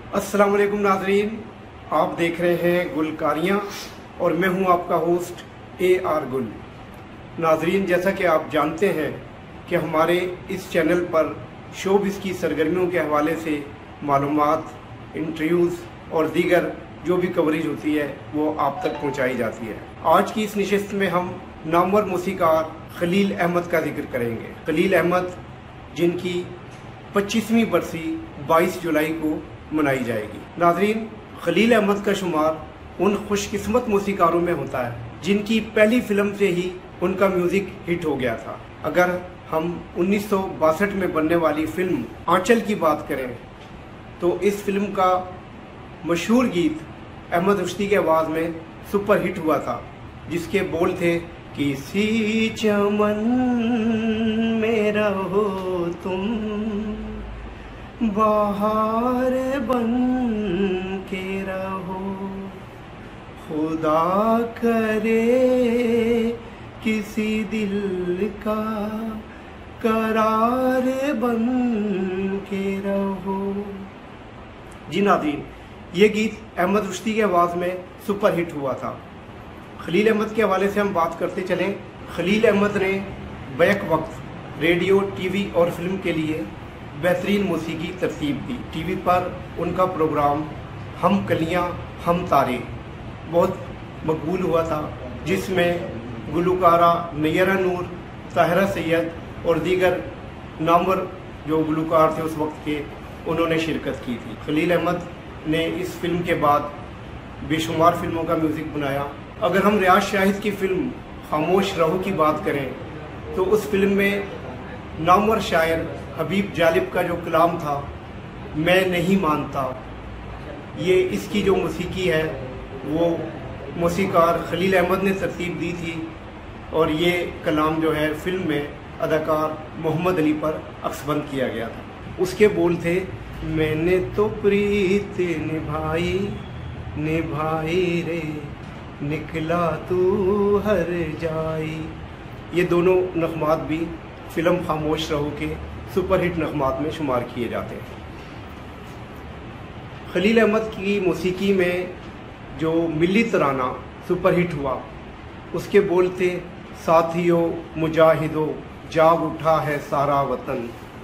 अस्सलाम वालेकुम नाजरीन, आप देख रहे हैं गुलकारियाँ और मैं हूं आपका होस्ट AR गुल। नाजरीन, जैसा कि आप जानते हैं कि हमारे इस चैनल पर शोबिज़ की सरगर्मियों के हवाले से मालूमात, इंटरव्यूज़ और दीगर जो भी कवरेज होती है वो आप तक पहुंचाई जाती है। आज की इस नशिस्त में हम नामवर मौसीकार खलील अहमद का जिक्र करेंगे। खलील अहमद जिनकी 25वीं बरसी 22 जुलाई को मनाई जाएगी। नाजरीन, खलील अहमद का शुमार उन खुशकिस्मत मौसीकारों में होता है जिनकी पहली फिल्म से ही उनका म्यूजिक हिट हो गया था। अगर हम 1962 में बनने वाली फिल्म आंचल की बात करें तो इस फिल्म का मशहूर गीत अहमद रुश्ती की आवाज़ में सुपर हिट हुआ था, जिसके बोल थे, किसी चमन में रहो तुम, बहार बन के रहो, खुदा करे किसी दिल का करार बन के रहो। जी नाज़रीन, ये गीत अहमद रुश्ती की आवाज़ में सुपर हिट हुआ था। खलील अहमद के हवाले से हम बात करते चलें। खलील अहमद ने बैक वक्त रेडियो, टीवी और फिल्म के लिए बेहतरीन मौसीकी तरतीब दी। टीवी पर उनका प्रोग्राम हम कलियां हम तारे बहुत मकबूल हुआ था, जिसमें गुलकारा नैयरा नूर, ताहिरा सैयद और दीगर नामवर जो गुलकार थे उस वक्त के, उन्होंने शिरकत की थी। खलील अहमद ने इस फिल्म के बाद बेशुमार फिल्मों का म्यूज़िक बनाया। अगर हम रियाज शाहिद की फिल्म खामोश रहो की बात करें तो उस फिल्म में नामवर शायर हबीब जालिब का जो कलाम था, मैं नहीं मानता, ये इसकी जो मौसीकी है वो मौसीकार खलील अहमद ने तरतीब दी थी और ये कलाम जो है फिल्म में अदाकार मोहम्मद अली पर अक्सबंद किया गया था। उसके बोल थे, मैंने तो प्रीत निभाई निभाई रे, निकला तू हर जाई। ये दोनों नगमात भी फिल्म खामोश रहो के सुपरहिट नगमात में शुमार किए जाते हैं। खलील अहमद की मौसीकी में जो मिली तराना सुपरहिट हुआ, उसके बोल थे, साथियों मुजाहिदों जाग उठा है सारा वतन।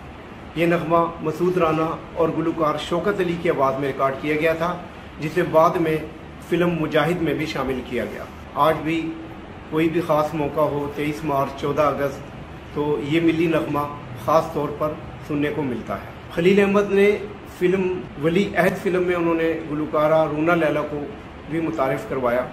ये नगमा मसूद राना और गुलकार शौकत अली की आवाज़ में रिकॉर्ड किया गया था, जिसे बाद में फिल्म मुजाहिद में भी शामिल किया गया। आज भी कोई भी ख़ास मौका हो, 23 मार्च, 14 अगस्त, तो ये मिली नगमा ख़ास तौर पर सुनने को मिलता है। खलील अहमद ने फिल्म वली अहद फिल्म में उन्होंने गुलकारा रूना लैला को भी मुतारिफ़ करवाया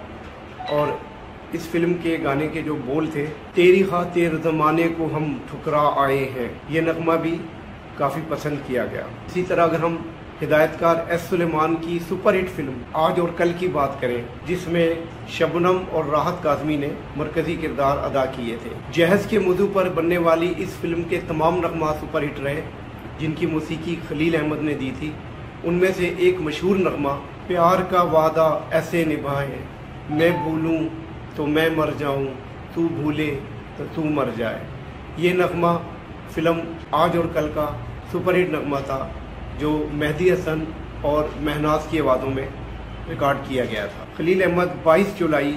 और इस फिल्म के गाने के जो बोल थे, तेरी खातिर ज़माने को हम ठुकरा आए हैं, ये नगमा भी काफ़ी पसंद किया गया। इसी तरह अगर हम हिदायतकार एस सुलेमान की सुपरहिट फिल्म आज और कल की बात करें, जिसमें शबनम और राहत काज़मी ने मरकजी किरदार अदा किए थे, जहेज के मौजू पर बनने वाली इस फिल्म के तमाम नगमा सुपरहिट रहे, जिनकी मौसीकी खलील अहमद ने दी थी। उनमें से एक मशहूर नगमा, प्यार का वादा ऐसे निभाए, मैं भूलूँ तो मैं मर जाऊँ, तू भूले तो तू मर जाए। ये नगमा फिल्म आज और कल का सुपरहिट नगमा था, जो मेहदी हसन और महनाज की आवाज़ों में रिकॉर्ड किया गया था। खलील अहमद 22 जुलाई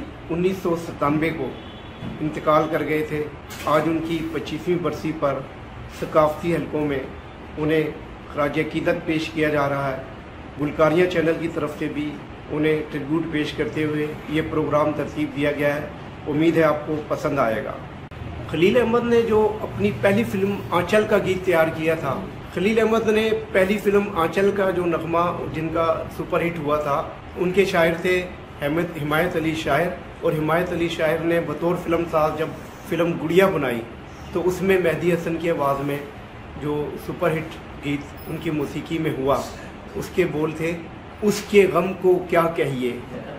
1997 को इंतकाल कर गए थे। आज उनकी 25वीं बरसी पर सकाफती हलकों में उन्हें खराज अकीदत पेश किया जा रहा है। गुलकारियाँ चैनल की तरफ से भी उन्हें ट्रिब्यूट पेश करते हुए ये प्रोग्राम तरतीब दिया गया है। उम्मीद है आपको पसंद आएगा। खलील अहमद ने जो अपनी पहली फिल्म आंचल का गीत तैयार किया था, खलील अहमद ने पहली फिल्म आंचल का जो नगमा जिनका सुपरहिट हुआ था, उनके शायर थे हिमायत अली शायर, और हिमायत अली शायर ने बतौर फिल्म साज जब फिल्म गुड़िया बनाई तो उसमें मेहदी हसन की आवाज़ में जो सुपरहिट गीत उनकी मौसीकी में हुआ, उसके बोल थे, उसके गम को क्या कहिए।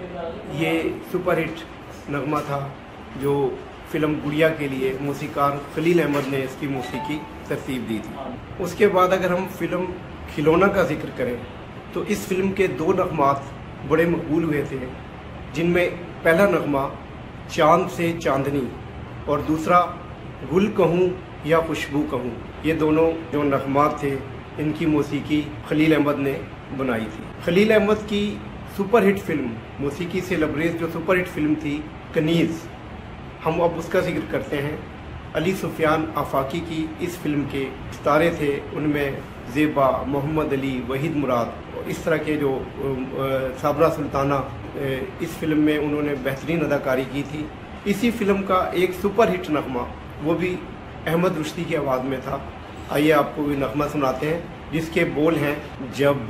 ये सुपरहिट नगमा था जो फिल्म गुड़िया के लिए मौसीकार खलील अहमद ने इसकी मौसीकी तरतीब दी थी। उसके बाद अगर हम फिल्म खिलौना का जिक्र करें तो इस फिल्म के दो नगमात बड़े मकबूल हुए थे, जिनमें पहला नगमा चांद से चांदनी और दूसरा गुल कहूँ या खुशबू कहूँ। ये दोनों जो नगमात थे, इनकी मौसीकी खलील अहमद ने बनाई थी। खलील अहमद की सुपरहिट फिल्म, मौसीकी से लबरेज जो सुपरहिट फिल्म थी कनीज़, हम अब उसका जिक्र करते हैं। अली सुफियान आफाकी की इस फिल्म के सितारे थे, उनमें ज़ेबा, मोहम्मद अली, वहीद मुराद, इस तरह के जो साबरा सुल्ताना, इस फिल्म में उन्होंने बेहतरीन अदाकारी की थी। इसी फिल्म का एक सुपरहिट नगमा वो भी अहमद रुश्दी की आवाज़ में था। आइए आपको भी नगमा सुनाते हैं, जिसके बोल हैं, जब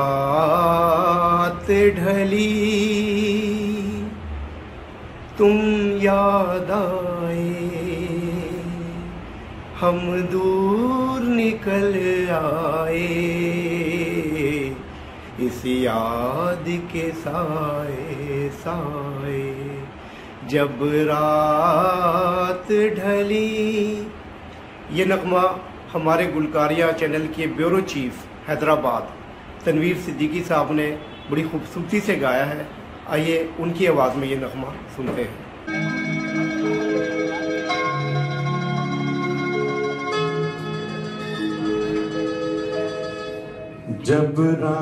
रात ढली तुम याद आए, हम दूर निकल आए, इस याद के साए साए। जब रात ढली। ये नगमा हमारे गुलकारिया चैनल के ब्यूरो चीफ हैदराबाद तनवीर सिद्दीकी साहब ने बड़ी खूबसूरती से गाया है। आइए उनकी आवाज़ में ये नगमा सुनते हैं। जब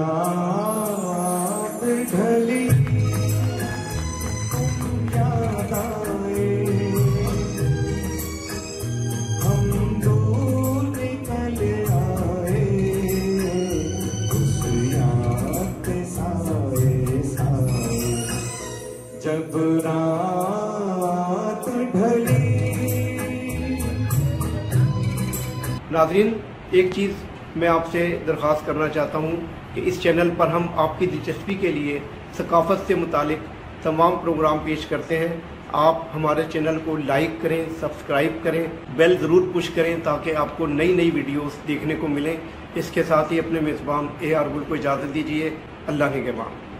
रात ढली तुम याद आए, हम दूर निकल आए, उस याद के साए साए। जब रात ढली। नाज़रीन, एक चीज़ मैं आपसे दरख्वास्त करना चाहता हूँ कि इस चैनल पर हम आपकी दिलचस्पी के लिए सकाफ़त से मुतालिक तमाम प्रोग्राम पेश करते हैं। आप हमारे चैनल को लाइक करें, सब्सक्राइब करें, बेल ज़रूर पुश करें ताकि आपको नई नई वीडियोस देखने को मिलें। इसके साथ ही अपने मेज़बान AR गुल को इजाज़त दीजिए। अल्लाह निगहबान।